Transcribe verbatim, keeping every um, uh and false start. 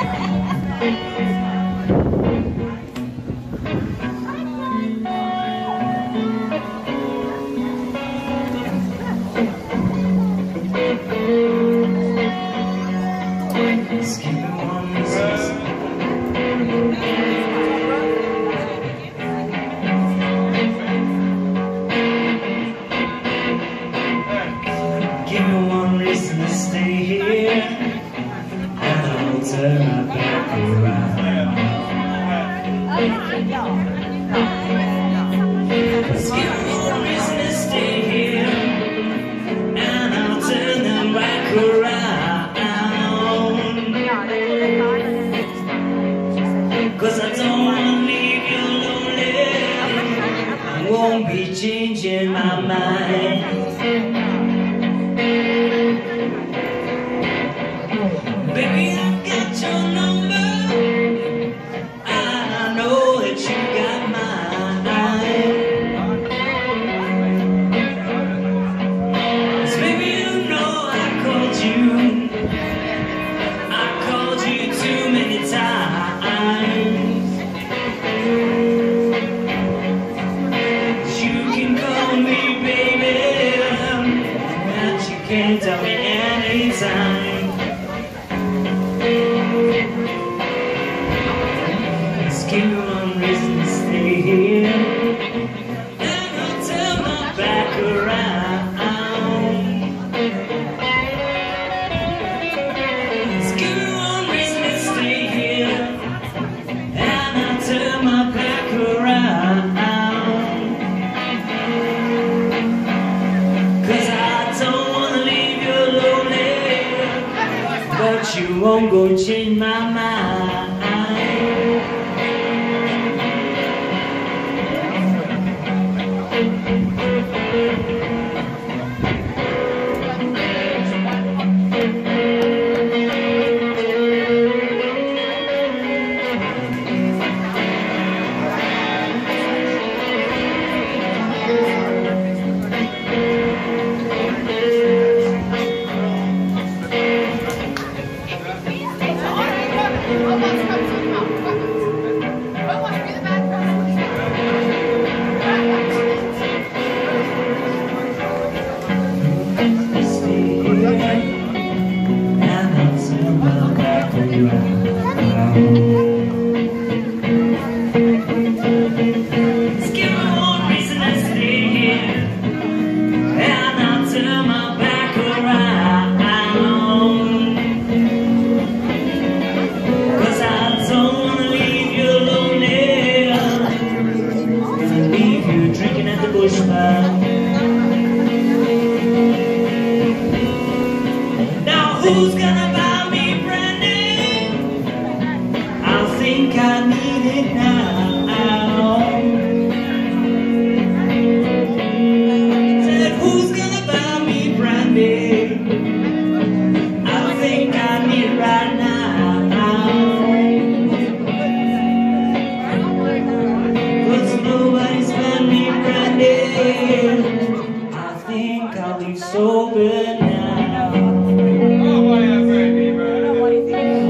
Turn my back around. Cause you want reason to stay here, and I'll turn them back around. Cause I don't wanna leave you lonely, I won't be changing my mind. Baby, I got your number, I know that you got mine. 'Cause baby, you know I called you, I called you too many times. You can call me baby, but you can't tell me anytime. Give me one reason to stay here, and I'll turn my back around. Just give me one reason to stay here, and I'll turn my back around. 'Cause I don't wanna leave you lonely, but you won't go change my mind. And I'll turn my back around.